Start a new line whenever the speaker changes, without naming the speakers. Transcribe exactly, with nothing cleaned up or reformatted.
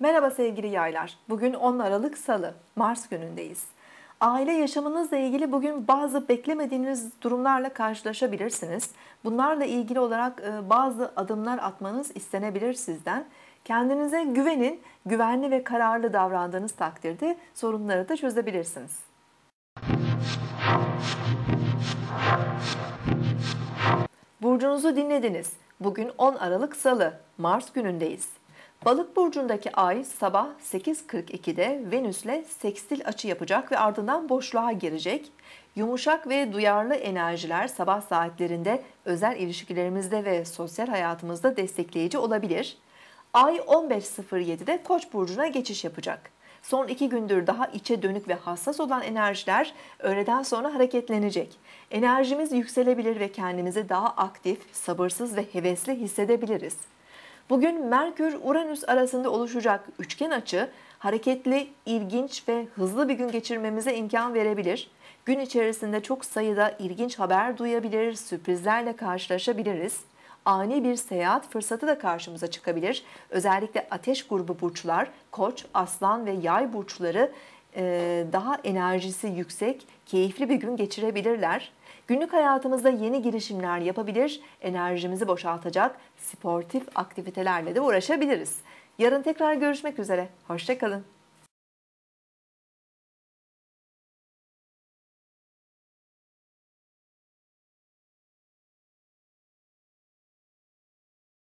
Merhaba sevgili yaylar. Bugün on Aralık Salı, Mars günündeyiz. Aile yaşamınızla ilgili bugün bazı beklemediğiniz durumlarla karşılaşabilirsiniz. Bunlarla ilgili olarak e, bazı adımlar atmanız istenebilir sizden. Kendinize güvenin, güvenli ve kararlı davrandığınız takdirde sorunları da çözebilirsiniz. Burcunuzu dinlediniz. Bugün on Aralık Salı, Mars günündeyiz. Balık burcundaki ay sabah sekiz kırk ikide Venüs'le sekstil açı yapacak ve ardından boşluğa girecek. Yumuşak ve duyarlı enerjiler sabah saatlerinde özel ilişkilerimizde ve sosyal hayatımızda destekleyici olabilir. Ay on beş sıfır yedide Koç burcuna geçiş yapacak. Son iki gündür daha içe dönük ve hassas olan enerjiler öğleden sonra hareketlenecek. Enerjimiz yükselebilir ve kendimizi daha aktif, sabırsız ve hevesli hissedebiliriz. Bugün Merkür-Uranüs arasında oluşacak üçgen açı, hareketli, ilginç ve hızlı bir gün geçirmemize imkan verebilir. Gün içerisinde çok sayıda ilginç haber duyabilir, sürprizlerle karşılaşabiliriz. Ani bir seyahat fırsatı da karşımıza çıkabilir. Özellikle ateş grubu burçlar, Koç, Aslan ve Yay burçları daha enerjisi yüksek, keyifli bir gün geçirebilirler. Günlük hayatımızda yeni girişimler yapabilir, enerjimizi boşaltacak sportif aktivitelerle de uğraşabiliriz. Yarın tekrar görüşmek üzere. Hoşça kalın.